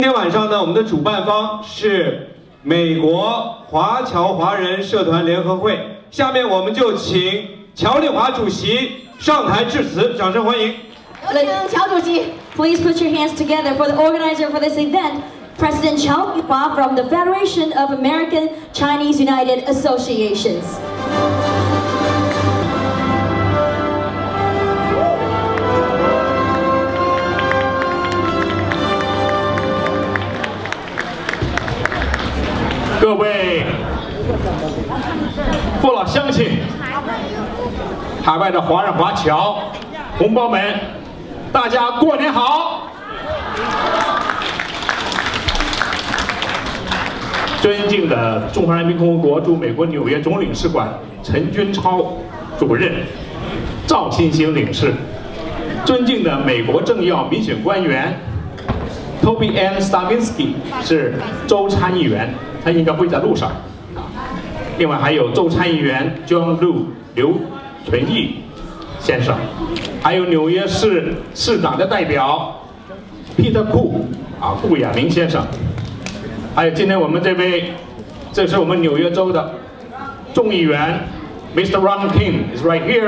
今天晚上呢，我们的主办方是美国华侨华人社团联合会。下面我们就请乔丽华主席上台致辞，掌声欢迎。 有请乔主席 ，Please put your hands together for the organizer for this event, President Qiao Yihua from the Federation of American Chinese United Associations. 各位父老乡亲，海外的华人华侨同胞们，大家过年好！尊敬的中华人民共和国驻美国纽约总领事馆陈军超主任、赵新兴领事，尊敬的美国政要民选官员 Toby Ann Stavinsky 是州参议员。 他应该会在路上，另外还有州参议员 John Liu 刘纯义先生，还有纽约市市长的代表 Peter 顾亚明先生，还有今天我们这位，这是我们纽约州的众议员 Mr. Ron King is right here，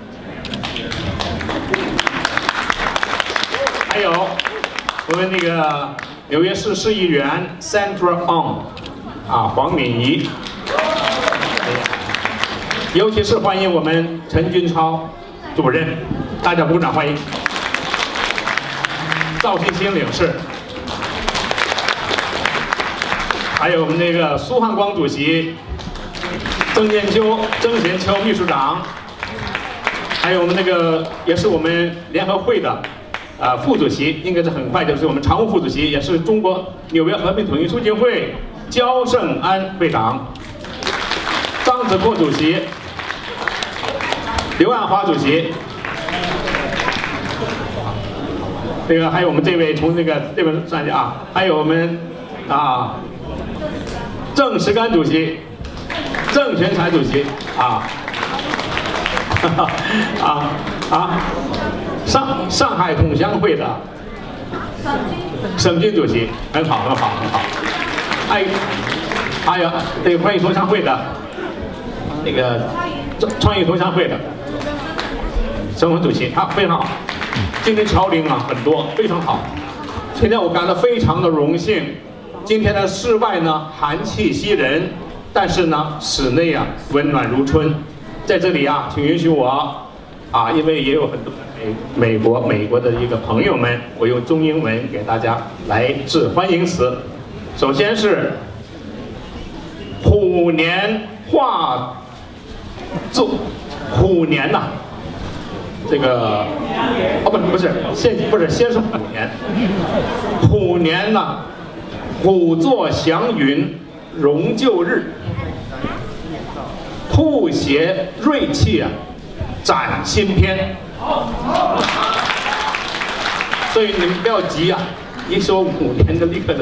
还有我们那个纽约市市议员 Sandra On。 黄敏仪，尤其是欢迎我们陈军超主任，大家鼓掌欢迎。赵新兴领事，还有我们那个苏汉光主席，曾贤秋秘书长，还有我们那个也是我们联合会的副主席，应该是很快就是我们常务副主席，也是中国纽约和平统一促进会。 焦胜安会长、张子阔主席、刘岸华主席，这个还有我们这位从这边上去还有我们郑石干主席、郑全才主席上海同乡会的沈军主席，很好。 还有这个欢迎同乡会的那个创意同乡会的沈文主席，非常好。今天侨领很多，非常好。今天我感到非常的荣幸。今天的室外呢寒气袭人，但是呢室内温暖如春。在这里请允许我因为也有很多美国的一个朋友们，我用中英文给大家来致欢迎词。 首先是虎年虎年呐，这个先是虎年呐，虎作祥云荣旧日，兔携锐气展新篇。所以你们不要急一说5年就立刻的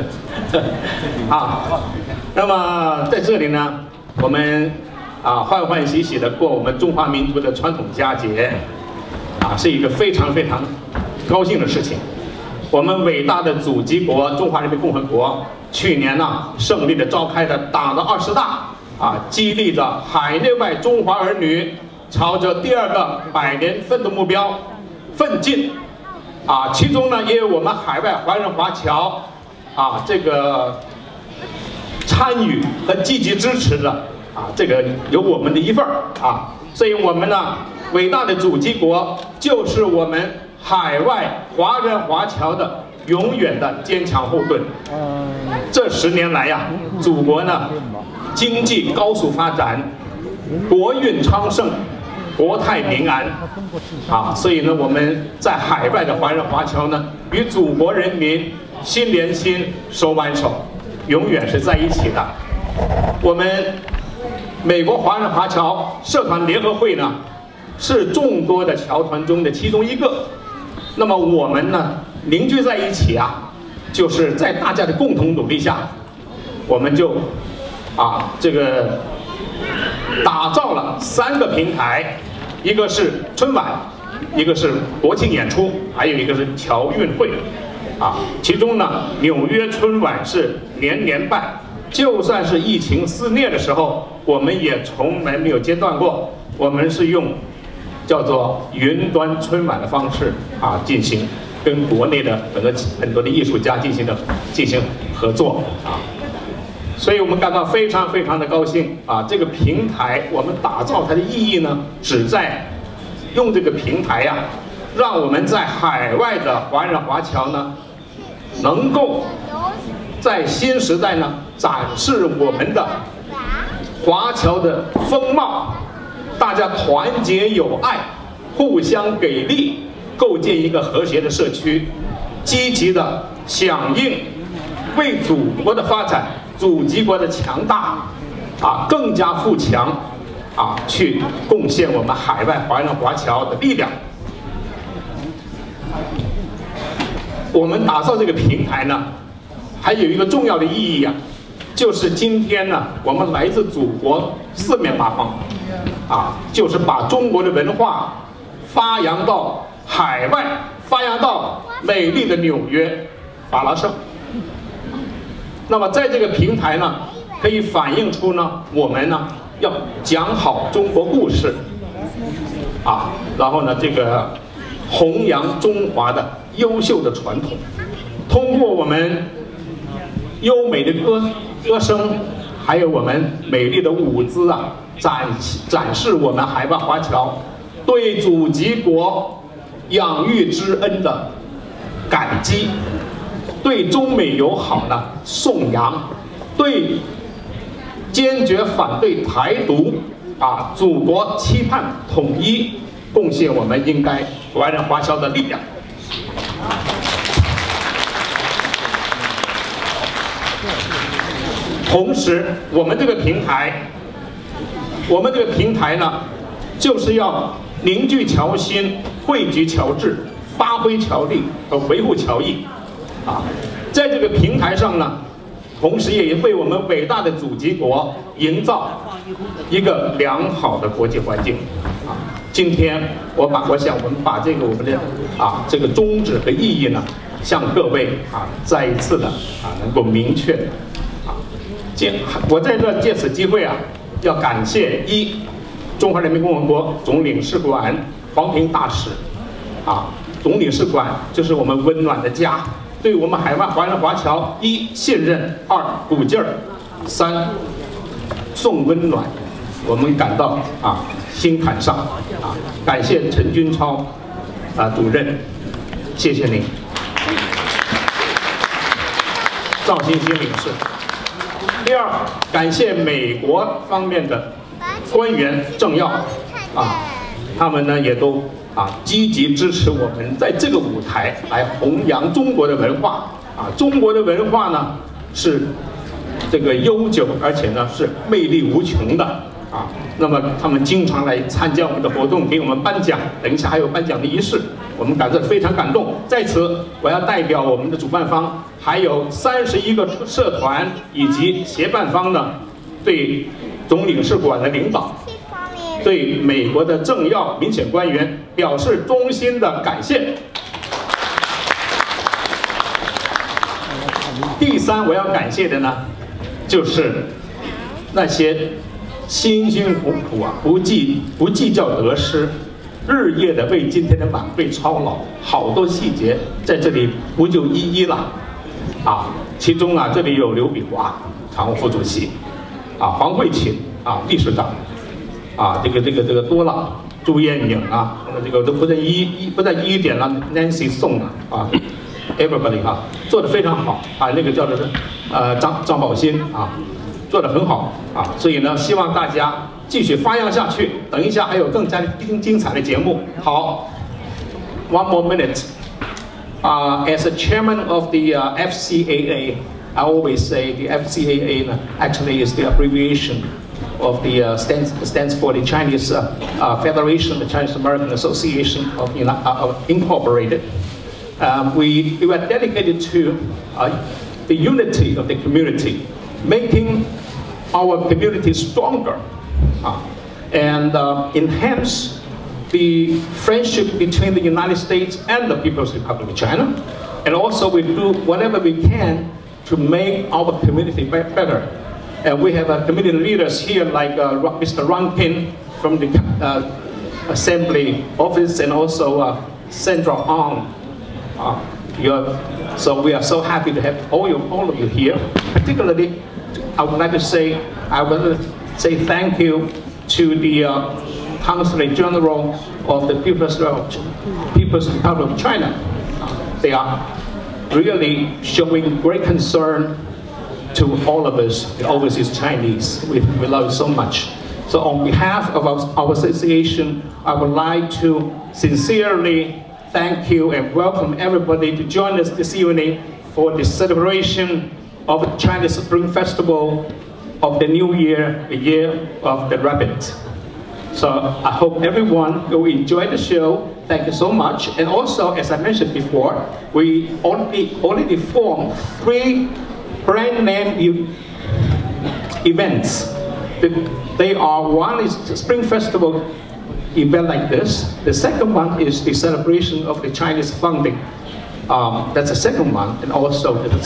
那么在这里呢，我们欢欢喜喜的过我们中华民族的传统佳节是一个非常高兴的事情。我们伟大的祖籍国中华人民共和国去年胜利的召开的党的20大激励着海内外中华儿女朝着第2个100年奋斗目标奋进。 其中呢也有我们海外华人华侨这个参与和积极支持的这个有我们的一份所以我们呢伟大的祖籍国就是我们海外华人华侨的永远的坚强后盾。这10年来祖国呢经济高速发展，国运昌盛。 国泰民安所以呢，我们在海外的华人华侨呢，与祖国人民心连心、手挽手，永远是在一起的。我们美国华人华侨社团联合会呢，是众多的侨团中的其中一个。那么我们呢，凝聚在一起就是在大家的共同努力下，我们就这个打造了3个平台，一个是春晚，一个是国庆演出，还有一个是侨运会。 其中呢，纽约春晚是年年办，就算是疫情肆虐的时候，我们也从来没有间断过。我们是用叫做云端春晚的方式进行跟国内的很多的艺术家进行合作所以我们感到非常非常的高兴这个平台我们打造它的意义呢，旨在用这个平台让我们在海外的华人华侨呢，能够在新时代呢展示我们的华侨的风貌，大家团结友爱，互相给力，构建一个和谐的社区，积极的响应，为祖国的发展、祖籍国的强大更加富强去贡献我们海外华人华侨的力量。我们打造这个平台呢，还有一个重要的意义就是今天呢，我们来自祖国四面八方就是把中国的文化发扬到海外，发扬到美丽的纽约、法拉盛。那么在这个平台呢，可以反映出呢，我们呢要讲好中国故事然后呢这个弘扬中华的优秀的传统，通过我们优美的歌声，还有我们美丽的舞姿展示我们海外华侨对祖籍国养育之恩的感激，对中美友好的颂扬，对坚决反对台独祖国期盼统一，贡献我们应该华人华侨的力量。同时，我们这个平台呢，就是要凝聚侨心，汇聚侨志，发挥侨力和维护侨谊在这个平台上呢，同时也为我们伟大的祖籍国营造一个良好的国际环境今天我想我们把我们的这个宗旨和意义呢，向各位再一次的能够明确我在这借此机会要感谢中华人民共和国总领事馆黄平大使总领事馆就是我们温暖的家，对我们海外华人华侨信任，2鼓劲儿，3送温暖，我们感到心坎上感谢陈军超主任，谢谢您。赵欣欣领事。第2，感谢美国方面的官员政要他们呢也都积极支持我们在这个舞台来弘扬中国的文化中国的文化呢是这个悠久，而且呢是魅力无穷的那么他们经常来参加我们的活动，给我们颁奖，等一下还有颁奖的仪式，我们感到非常感动。在此，我要代表我们的主办方，还有31个社团以及协办方呢，对总领事馆的领导，对美国的政要、民选官员表示衷心的感谢。第3，我要感谢的呢，就是那些辛辛苦苦不计较得失，日夜的为今天的晚会操劳，好多细节在这里不就一一了其中这里有刘比华常务副主席黄慧琴理事长这个多了朱艳颖这个都不在一点了 ，Nancy 宋everybody 做得非常好那个叫做是张宝新做得很好所以呢，希望大家继续发扬下去。等一下还有更加精彩的节目。好 ，one more minute. As a chairman of the FCAA, I always say the FCAA actually is the abbreviation of the stands for the Chinese Federation, the Chinese American Association of Incorporated. We are dedicated to the unity of the community, making our community stronger and enhance the friendship between the United States and the People's Republic of China. and also we do whatever we can to make our community better. And we have community leaders here like Mr. Ron Pin from the Assembly Office and also Sandra Ong. So we are so happy to have all of you here. Particularly, I would like to say thank you to the Consulate General of the People's Republic of China. They are really showing great concern to all of us, the overseas Chinese. We love you so much. So on behalf of our association, I would like to sincerely thank you and welcome everybody to join us this evening for the celebration of the China Spring Festival of the New Year, the Year of the Rabbit. So I hope everyone will enjoy the show. Thank you so much. And also, as I mentioned before, we already formed 3 brand name events. They are, one is the Spring Festival event like this. The second one is the celebration of the Chinese founding. That's the second one, and also the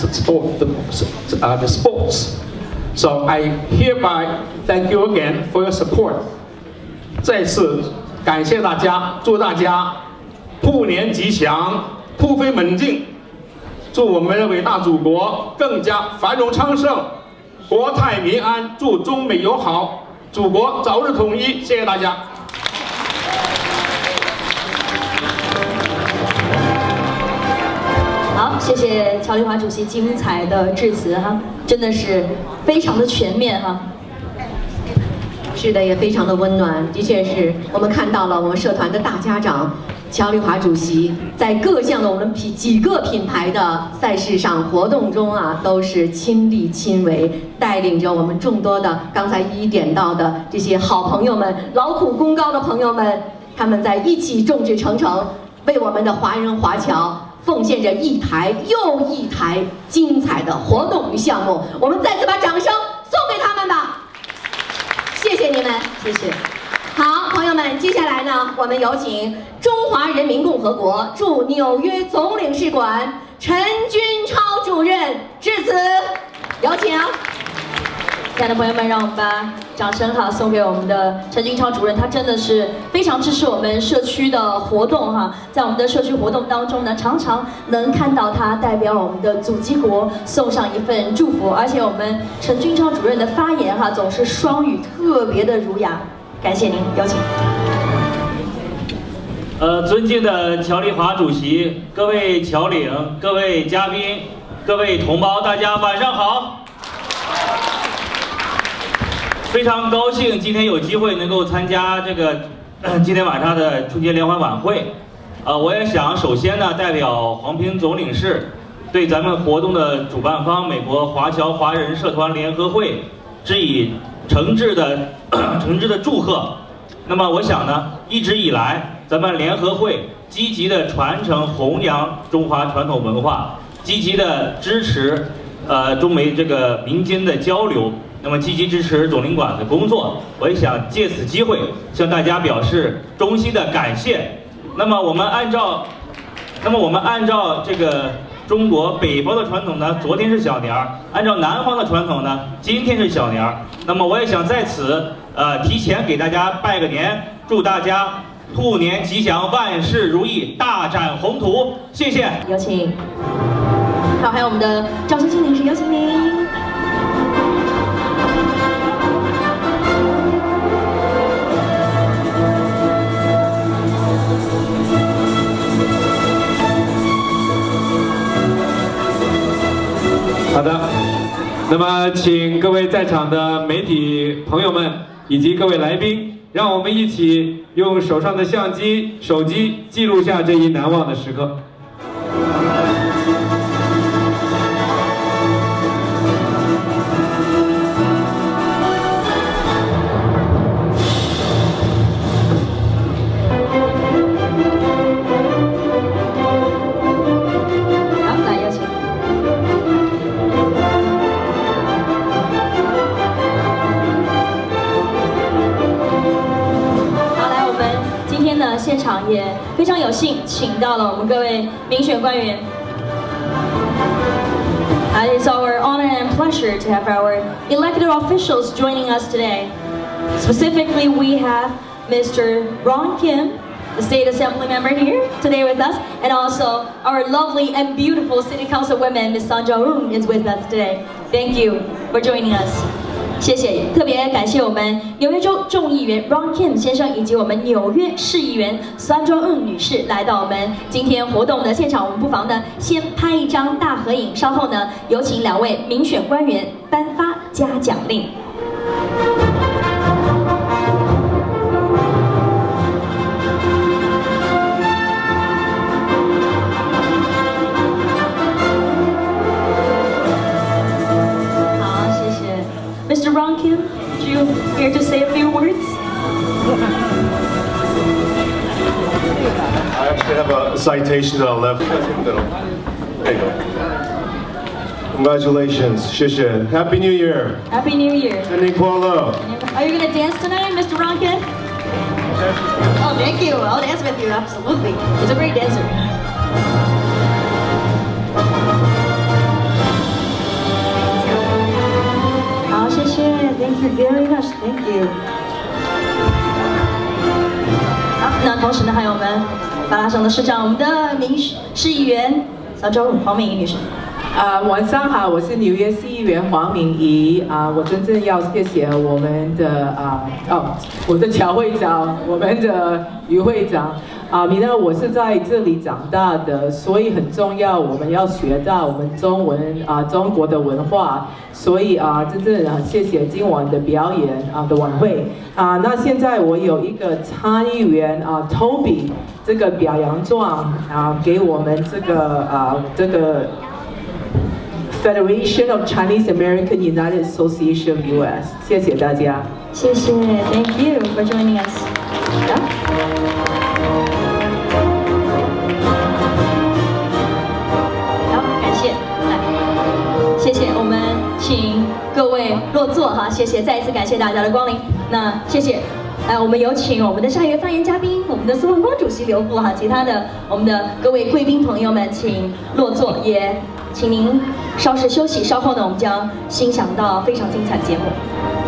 sports. So I hereby thank you again for your support. 再次感谢大家，祝大家兔年吉祥，突飞猛进，祝我们的伟大祖国更加繁荣昌盛，国泰民安，祝中美友好，祖国早日统一。谢谢大家。 好，谢谢乔丽华主席精彩的致辞哈，真的是非常的全面哈。 是的，也非常的温暖。的确是我们看到了我们社团的大家长乔丽华主席在各项的我们几个品牌的赛事上活动中啊，都是亲力亲为，带领着我们众多的刚才一一点到的这些好朋友们、劳苦功高的朋友们，他们在一起众志成城，为我们的华人华侨奉献着一台又一台精彩的活动与项目。我们再次把掌声送给他们吧。谢谢你们，谢谢。好，朋友们，接下来呢，我们有请中华人民共和国驻纽约总领事馆陈君超主任致辞，有请。 亲爱的朋友们，让我们把掌声哈送给我们的陈君超主任，他真的是非常支持我们社区的活动哈，在我们的社区活动当中呢，常常能看到他代表我们的祖籍国送上一份祝福，而且我们陈君超主任的发言哈总是双语，特别的儒雅，感谢您，有请。 尊敬的乔丽华主席，各位侨领，各位嘉宾，各位同胞，大家晚上好。非常高兴今天有机会能够参加这个今天晚上的春节联欢晚会。我也想首先呢代表黄平总领事对咱们活动的主办方美国华侨华人社团联合会致以诚挚的祝贺。那么我想呢，一直以来咱们联合会积极的传承弘扬中华传统文化，积极的支持中美这个民间的交流。那么积极支持总领馆的工作，我也想借此机会向大家表示衷心的感谢。那么我们按照这个中国北方的传统呢，昨天是小年儿；按照南方的传统呢，今天是小年儿。那么我也想在此提前给大家拜个年，祝大家兔年吉祥，万事如意，大展宏图。谢谢。 有请。好，还有我们的赵淑清领事，有请您。 好的，那么请各位在场的媒体朋友们以及各位来宾，让我们一起用手上的相机、手机记录下这一难忘的时刻。 现场也非常有幸请到了我们各位民选官员， It's our honor and pleasure to have our elected officials joining us today. Specifically, we have Mr. Ron Kim, the State Assembly member here today with us, and also our lovely and beautiful City Council woman, Ms. Sandra Ung, is with us today. Thank you for joining us. 谢谢，特别感谢我们纽约州众议员 Ron Kim 先生以及我们纽约市议员 Sandra Ung 女士来到我们今天活动的现场。我们不妨呢先拍一张大合影，稍后呢有请2位民选官员颁发嘉奖令。Mr. Ron Kim, would you care to say a few words? I actually have a citation that I left. There you go. Congratulations, 谢谢. Happy New Year. Happy New Year. Are you going to dance tonight, Mr. Ron Kim? Oh, thank you. I'll dance with you, absolutely. He's a great dancer. Thank you very much. Thank you. 好，那同时呢，还有我们巴拉省的市长，我们的市议员小周黄敏仪女士。 晚上好，我是纽约市议员黄敏仪。我真正要谢谢我们的我的乔会长，我们的于会长。你呢？我是在这里长大的，所以很重要，我们要学到我们中国的文化。所以真正很谢谢今晚的表演的晚会。那现在我有一个参议员Toby 这个表扬状给我们这个 Federation of Chinese American United Association of U.S. 谢谢大家。 谢谢 ，Thank you for joining us. 好，感谢，来，谢谢，我们请各位落座哈，谢谢，再一次感谢大家的光临。那谢谢。我们有请我们的下一位发言嘉宾，我们的苏文光主席留步哈，其他的我们的各位贵宾朋友们，请落座，也请您稍事休息，稍后呢，我们将欣赏到非常精彩的节目。